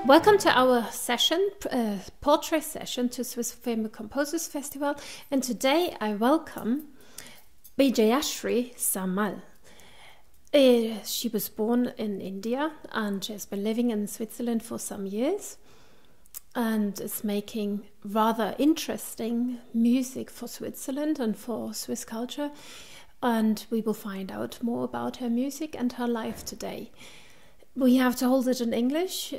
Welcome to our session, portrait session to Swiss Famous Composers Festival. And today I welcome Vijayashree Samal. She was born in India and she has been living in Switzerland for some years and is making rather interesting music for Switzerland and for Swiss culture. And we will find out more about her music and her life today. We have to hold it in English.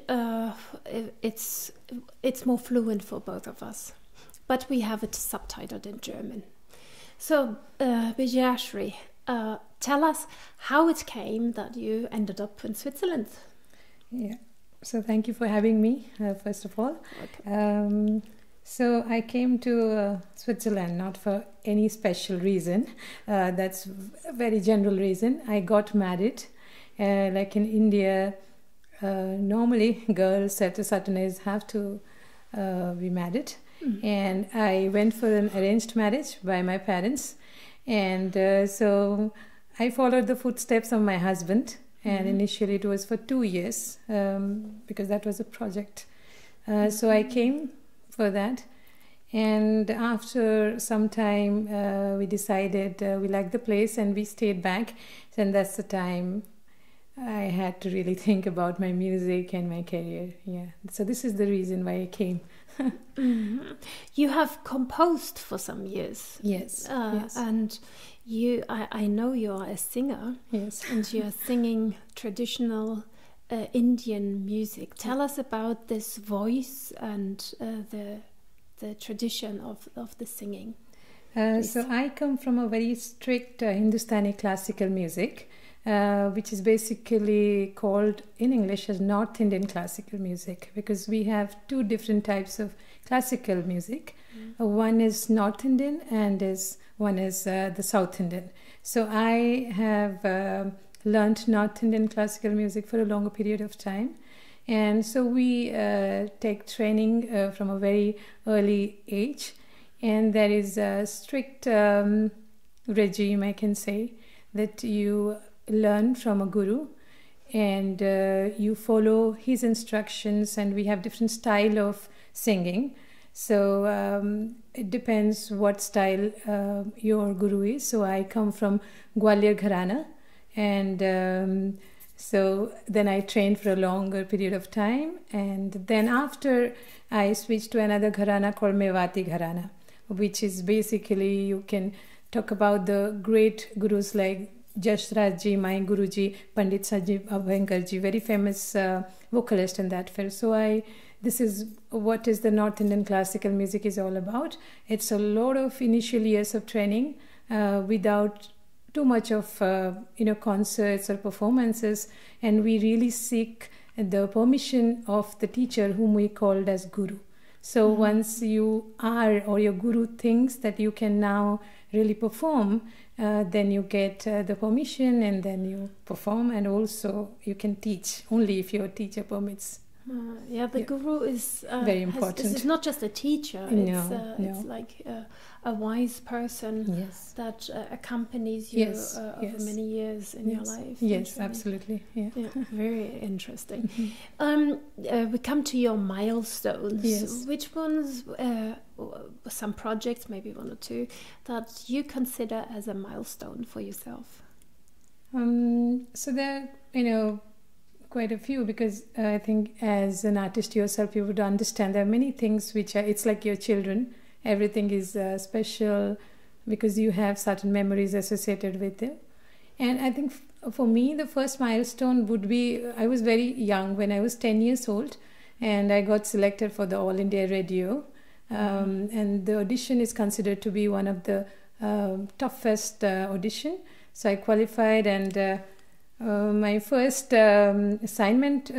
It's more fluent for both of us, but we have it subtitled in German. So, Vijayashree, tell us how it came that you ended up in Switzerland. Yeah. So thank you for having me. First of all, Okay. So I came to Switzerland not for any special reason. That's a very general reason. I got married. Like in India, normally girls at a certain age have to be married. Mm. And I went for an arranged marriage by my parents. And so I followed the footsteps of my husband. And initially it was for 2 years because that was a project. So I came for that. And after some time, we decided we liked the place and we stayed back. And that's the time I had to really think about my music and my career. Yeah. So this is the reason why I came. Mm-hmm. You have composed for some years. Yes. Yes. And I know you are a singer. Yes. And you are singing traditional Indian music. Tell us about this voice and the tradition of the singing. So I come from a very strict Hindustani classical music, which is basically called in English as North Indian classical music, because we have two different types of classical music. One is North Indian and one is the South Indian. So I have learned North Indian classical music for a longer period of time. And so we take training from a very early age. And there is a strict regime, I can say, that you learn from a guru and you follow his instructions, and we have different style of singing. So it depends what style your guru is. So I come from Gwalior Gharana, and so then I trained for a longer period of time, and then after I switched to another gharana called Mewati Gharana, which is basically, you can talk about the great gurus like Jashraj Ji, my Guruji, Pandit Sanjeev Abhyankar Ji, very famous vocalist in that field. So this is what is the North Indian classical music is all about. It's a lot of initial years of training without too much of concerts or performances, and we really seek the permission of the teacher whom we called as guru. So once you are, or your guru thinks that you can now really perform, then you get the permission and then you perform, and also you can teach only if your teacher permits. The guru is very important. It's not just a teacher. No. It's like a wise person Yes. that accompanies you Yes. over many years in your life. Yes, Actually. absolutely. Yeah. Very interesting. We come to your milestones. Yes. Which ones, some projects, maybe one or two, that you consider as a milestone for yourself? So there, quite a few, because I think as an artist yourself, you would understand there are many things which are, it's like your children. Everything is special because you have certain memories associated with it. And I think for me, the first milestone would be, I was very young when I was 10 years old, and I got selected for the All India Radio. And the audition is considered to be one of the toughest audition. So I qualified, and my first assignment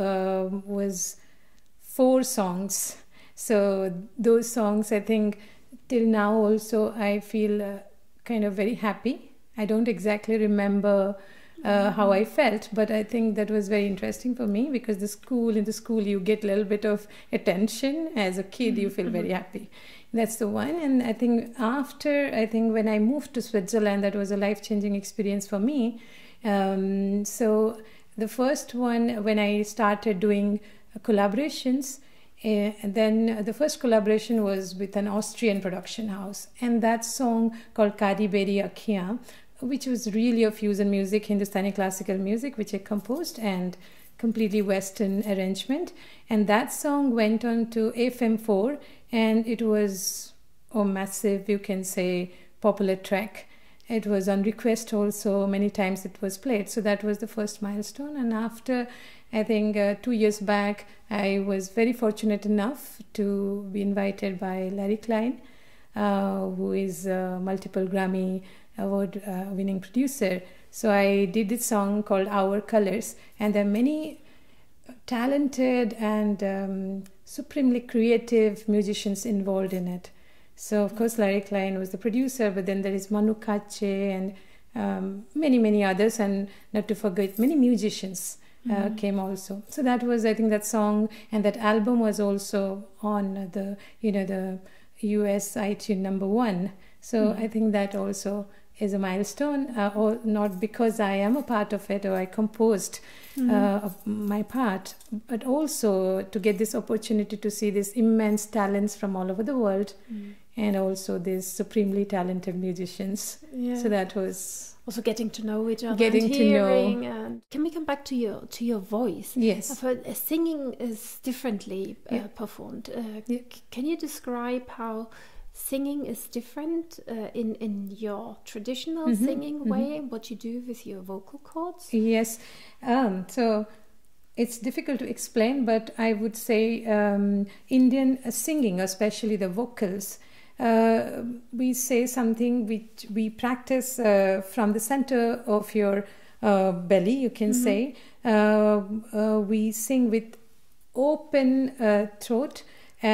was 4 songs. So those songs, I think, till now also I feel kind of very happy. I don't exactly remember how I felt, but I think that was very interesting for me, because in the school you get a little bit of attention. As a kid, you feel very happy. That's the one. And I think when I moved to Switzerland, that was a life-changing experience for me. So the first one, when I started doing collaborations. And then the first collaboration was with an Austrian production house, and that song called Kari Beri Akhiyan, which was really a fusion music, Hindustani classical music, which I composed, and completely Western arrangement. And that song went on to FM4, and it was a massive, you can say, popular track. It was on request also, many times it was played. So that was the first milestone. And after, I think 2 years back, I was very fortunate enough to be invited by Larry Klein, who is a multiple Grammy Award winning producer. So I did this song called Our Colors, and there are many talented and supremely creative musicians involved in it. So of course Larry Klein was the producer, but then there is Manu Katché and many others, and not to forget many musicians came also. So that was, I think, that song, and that album was also on the US iTunes #1. So I think that also is a milestone, or not because I am a part of it or I composed my part, but also to get this opportunity to see these immense talents from all over the world, and also these supremely talented musicians. Yeah. So that was also getting to know each other, getting and to hearing. know. And can we come back to your voice? Yes. I've heard singing is differently performed. Can you describe how singing is different in your traditional singing way, and what you do with your vocal cords? Yes. So it's difficult to explain, but I would say Indian singing, especially the vocals, we say something which we practice from the center of your belly, you can say. We sing with open throat.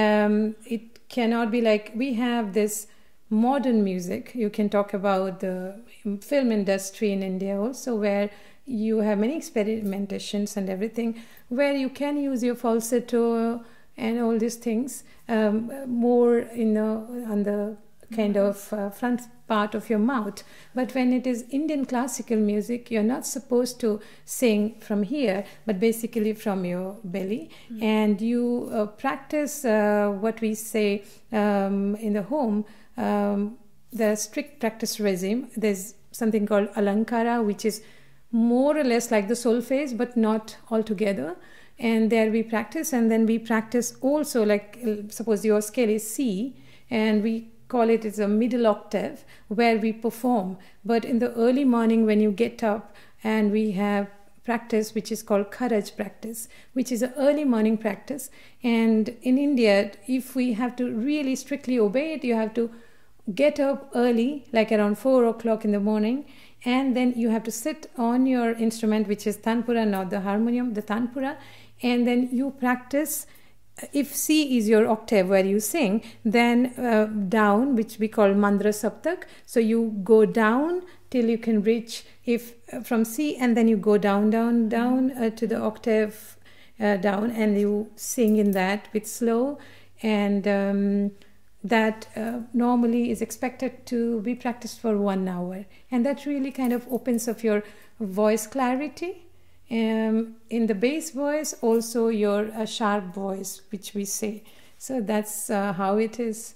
It cannot be like, we have this modern music. You can talk about the film industry in India also, where you have many experimentations and everything, where you can use your falsetto and all these things more on the kind of front part of your mouth. But when it is Indian classical music, you're not supposed to sing from here, but basically from your belly. And you practice what we say in the home, the strict practice regime. There's something called Alankara, which is more or less like the solfege, but not altogether. And there we practice, and then we practice also, like suppose your scale is C, and we call it as a middle octave, where we perform. But in the early morning when you get up, and we have practice which is called Kharaj practice, which is an early morning practice. And in India, if we have to really strictly obey it, you have to get up early, like around 4 o'clock in the morning, and then you have to sit on your instrument, which is tanpura, not the harmonium, the tanpura, and then you practice. If C is your octave where you sing, then down, which we call mandra saptak. So you go down till you can reach from C, and then you go down to the octave down, and you sing in that with slow, and that normally is expected to be practiced for 1 hour, and that really kind of opens up your voice clarity. In the bass voice, also your sharp voice, which we say. So that's how it is.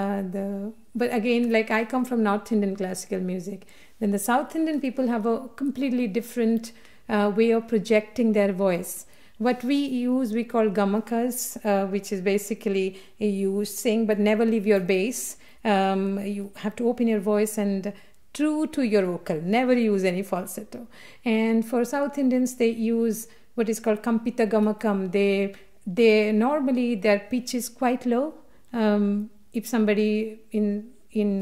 But again, like I come from North Indian classical music. Then the South Indian people have a completely different way of projecting their voice. What we use, we call gamakas, which is basically you sing but never leave your bass. You have to open your voice and true to your vocal, never use any falsetto. And for South Indians, they use what is called kampita gamakam. They normally, their pitch is quite low. If somebody in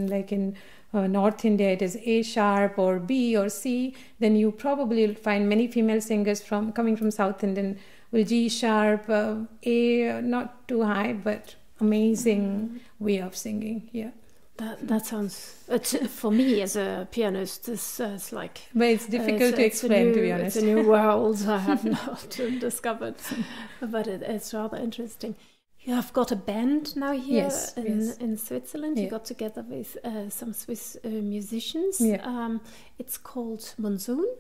North India, it is A sharp or B or C, then you probably will find many female singers coming from South Indian will G sharp, A, not too high, but amazing way of singing. Yeah. That sounds, for me as a pianist, it's like... But it's difficult to explain, to be honest. It's a new world I have not discovered, but it's rather interesting. You have got a band now here in Switzerland. You got together with some Swiss musicians. Yeah. It's called Monsoon.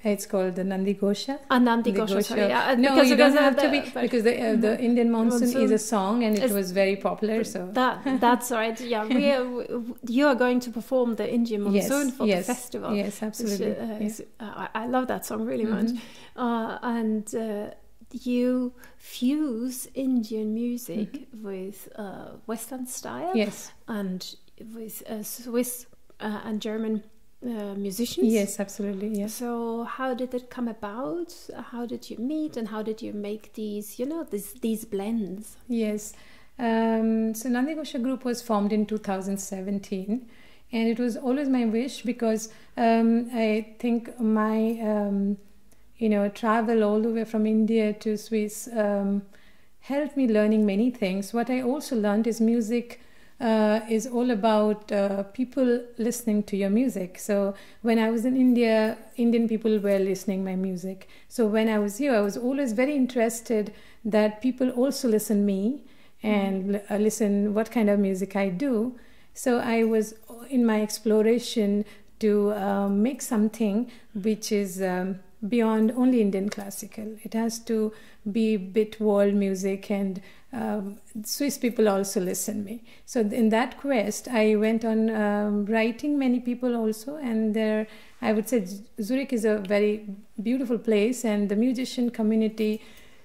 It's called the Nandi Ghosha. Nandi Ghosha, sorry. Yeah, No, you don't have to be, because the Indian Monsoon is a song and it was very popular. So that's right. Yeah, you are going to perform the Indian Monsoon for the festival. Yes, absolutely. I love that song really much. And you fuse Indian music with Western style. Yes. And with Swiss and German musicians. Yes, absolutely. Yes. So how did it come about? How did you meet, and how did you make these, these blends? Yes. So Nandi Ghosha Group was formed in 2017, and it was always my wish, because I think my travel all the way from India to Swiss helped me learning many things. What I also learned is music is all about people listening to your music. So when I was in India, Indian people were listening my music. So when I was here, I was always very interested that people also listen me and listen what kind of music I do. So I was in my exploration to make something which is beyond only Indian classical. It has to be bit world music, and Swiss people also listen me. So in that quest, I went on writing many people also, and there, I would say Zurich is a very beautiful place, and the musician community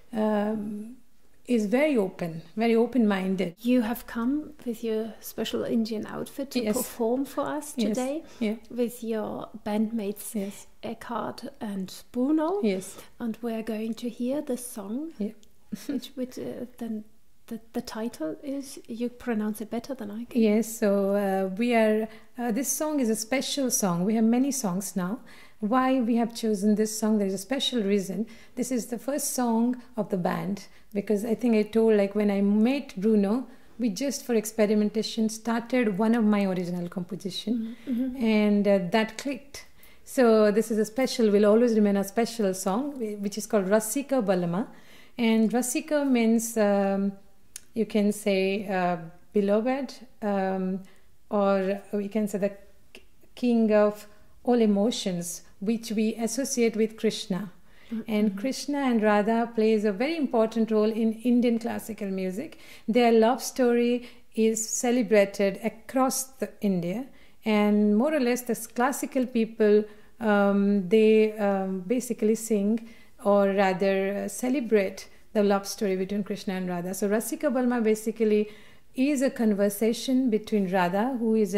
is very open-minded. You have come with your special Indian outfit to perform for us today, with your bandmates Eckhard and Bruno. Yes. And we're going to hear the song, which then the title is, you pronounce it better than I can. Yes, so this song is a special song. We have many songs now. Why we have chosen this song, there is a special reason. This is the first song of the band, because I think I told, like, when I met Bruno, we just for experimentation started one of my original composition, and that clicked. So this is a special, will always remain a special song, which is called Rasika Balama. And Rasika means, you can say beloved, or we can say the king of all emotions, which we associate with Krishna. And Krishna and Radha plays a very important role in Indian classical music. Their love story is celebrated across India, and more or less the classical people, they basically sing, or rather celebrate the love story between Krishna and Radha. So Rasika Balma basically is a conversation between Radha, who is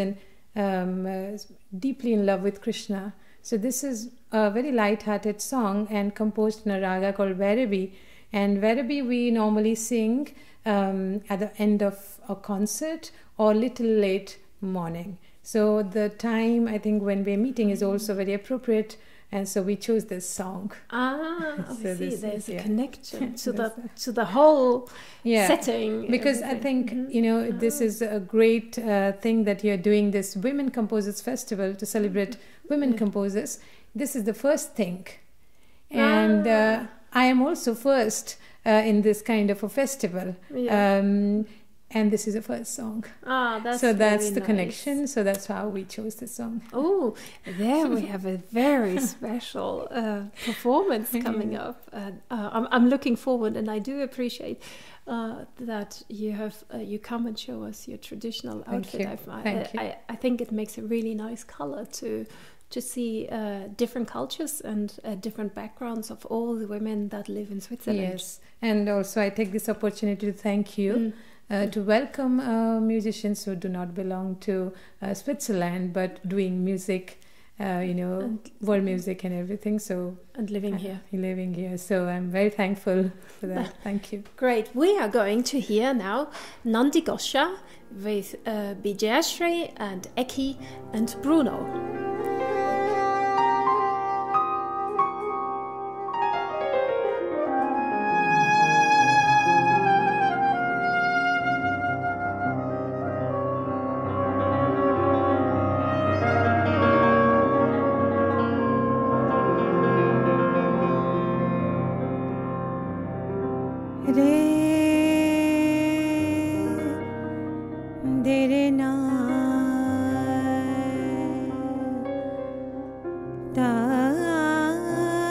deeply in love with Krishna. So this is a very light-hearted song and composed in a raga called Vairabi. And Vairabi we normally sing at the end of a concert or little late morning. So the time, I think, when we're meeting is also very appropriate, and so we chose this song. So see, there's a connection to the whole setting. Because everything. I think, this is a great thing that you're doing this Women Composers Festival to celebrate women composers. This is the first thing. And I am also first in this kind of a festival. And this is the first song. That's so that's really the nice. connection. So that's how we chose this song. Oh, there we have a very special performance coming up. I'm looking forward, and I do appreciate that you come and show us your traditional outfit. Thank you. I think it makes a really nice color to see different cultures and different backgrounds of all the women that live in Switzerland. Yes, and also I take this opportunity to thank you. To welcome musicians who do not belong to Switzerland, but doing music, and world music and everything. So and living here. So I'm very thankful for that. Thank you. Great. We are going to hear now Nandi Ghosha with Bijayashree and Eki and Bruno. Da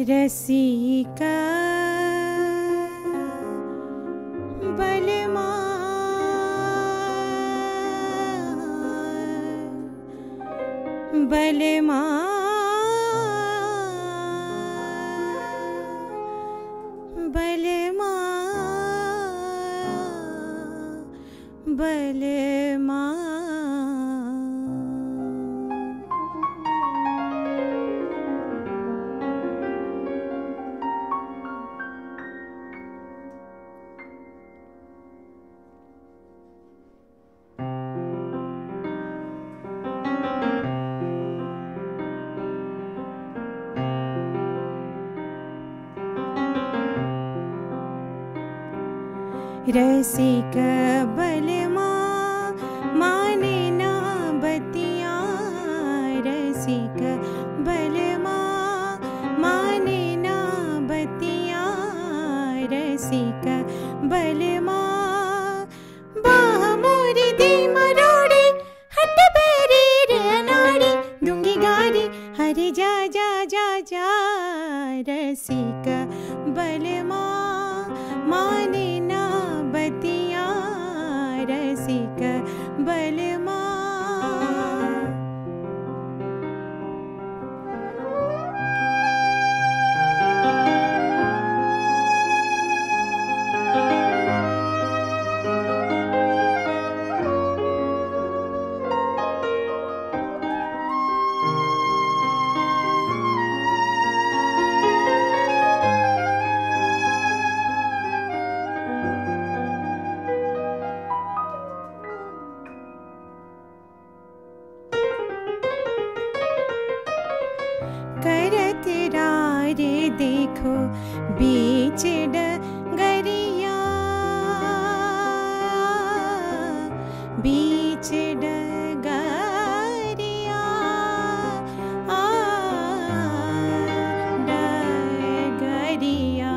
रसिका बलमा बलमा बलमा बलमा रसिक बलमा माने ना बतिया रसिक बलमा माने ना बतिया रसिक बलमा बाह मोरी दी मरोड़ी हट बेरी रनाड़ी दूंगी गारी हरे जा जा जा जा रसिक बलमा माने ना बतिया रसिक बलमा करत रारे देखो बीच डगरिया बीच डगरिया डगरिया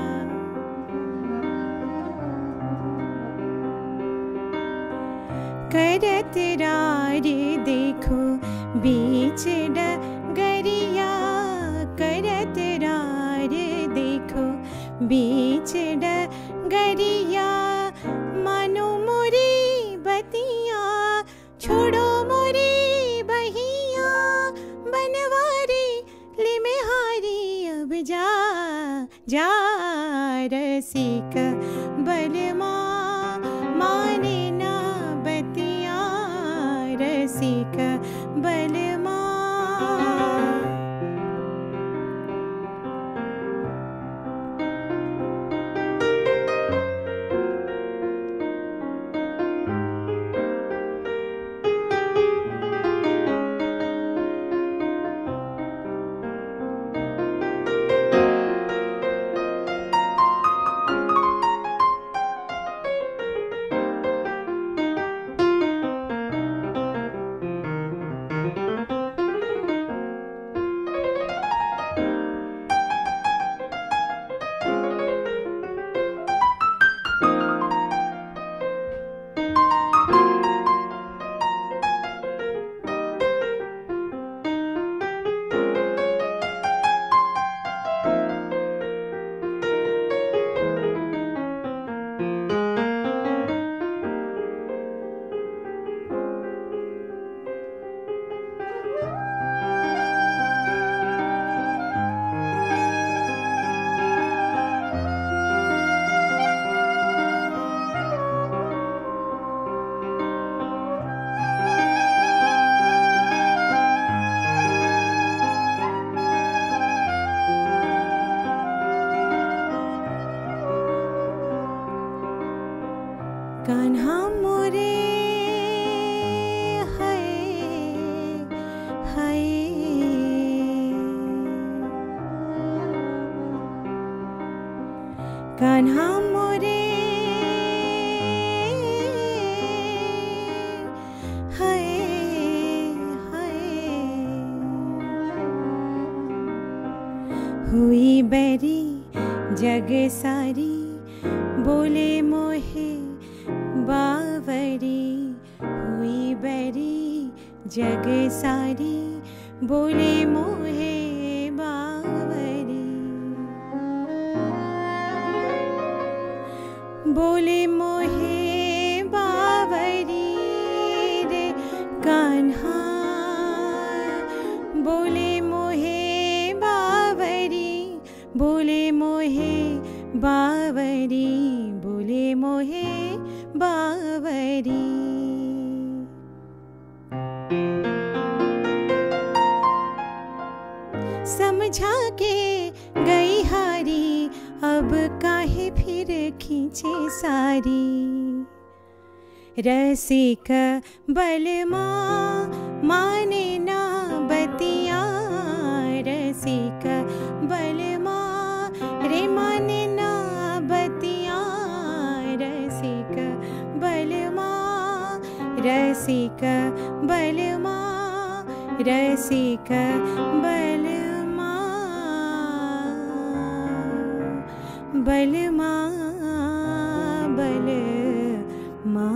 करत रारे देखो बीच डगरिया करत रारे देखो बीच डगरिया मानो मोरी बतिया छोड़ो मोरी बहिया बनवारी ले में हारी अब जा जा रसिक बलमा माने ना बतिया रसिक बलमा कान्हा मोरे हाय हाय कान्हा मोरे हाय हाय हुई बैरी जग सारी बोले मोहे बावरी हुई बैरी जग सारी बोले मोहे बावरी बोले मोहे बावरी रे कान्हा, बोले मोहे बावरी, बोले मोहे बावरी, बोले मोहे बावरी। समझा के गई हारी, अब काहे फिर खींचे सारी। रसिक बलमा माने ना बतिया, रसिक बलमा रे माने ना बतिया, रसिक बलमा, रसिक बलमा, रसिक बलमा, बलमा, बलमा।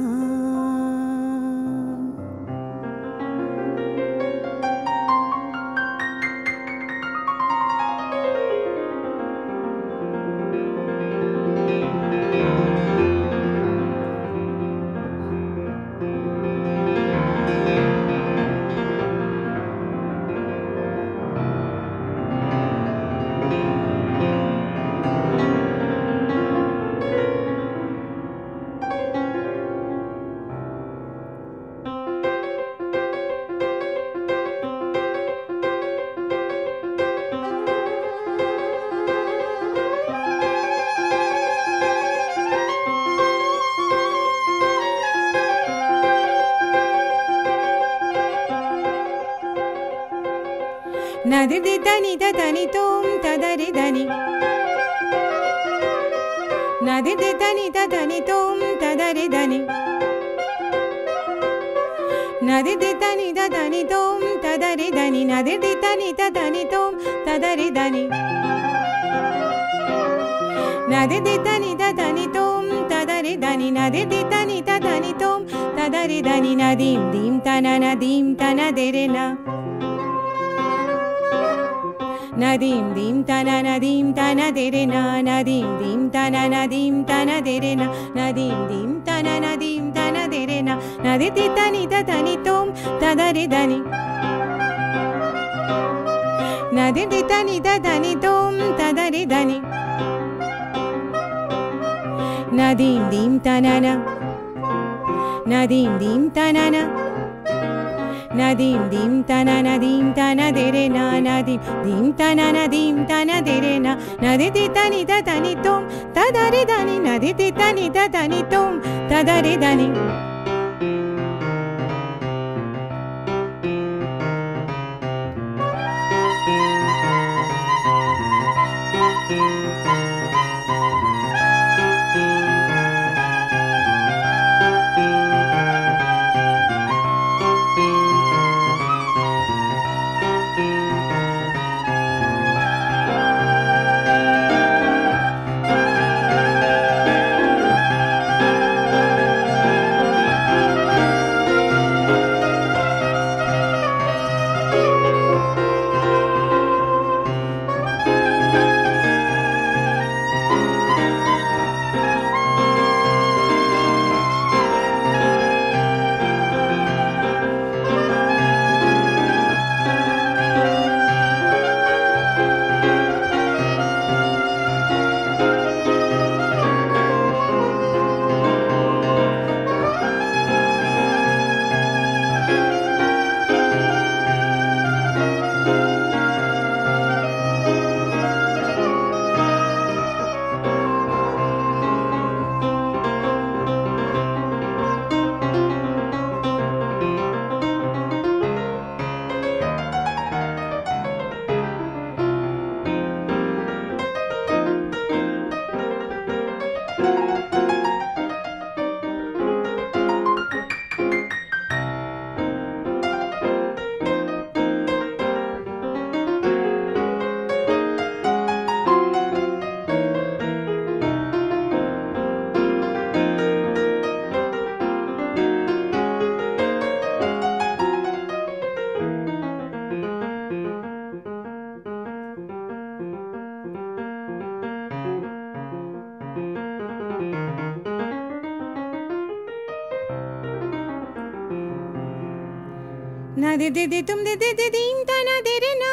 नदि दनि दनि तुम तदरि दनि, नदि दनि दनि तुम तदरि दनि, नदि दनि दनि तुम तदरि दनि, नदि दनि दनि तुम तदरि दनि, नदि दनि दनि तुम तदरि दनि, नदि दनि दनि तुम तदरि दनि, नदीम दीम तना देरे ना, नदीम दीम तना देरे ना, नदीम दीम तना देरे ना, नदीम दीम तना देरे ना, नदी तनि दनि तुम तदरि दनि, नदी तनि दनि तुम तदरि दनि, नदीम दीम तना, नदीम दीम तना, नदीम दीम तना देरे ना, नदीम दीम तना देरे ना, नदी तनि दनि तुम तदरि दनि, नदी तनि दनि तुम तदरि दनि। na de de tum de dim ta na de re na.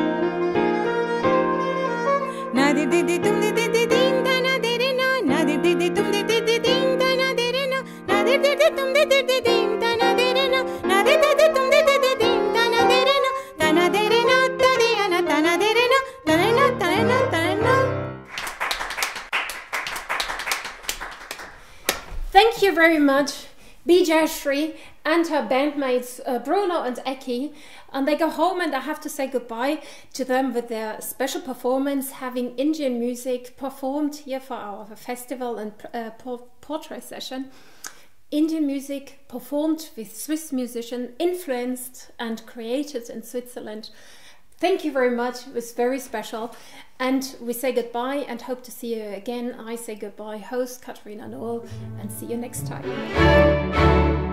Na de tum de dim ta na de re na. Na de tum de dim ta na de re na. Na de tum de dim ta na de re na. Na de tum de dim ta na de re na. Ta na de re na ta de na ta na de re na. Ta na ta na ta na. Thank you very much, Bijayashree and her bandmates Bruno and Eki. And they go home, and I have to say goodbye to them with their special performance, having Indian music performed here for our festival and portrait session. Indian music performed with Swiss musicians, influenced and created in Switzerland. Thank you very much. It was very special. And we say goodbye and hope to see you again. I say goodbye, host Katharina Noel, and see you next time.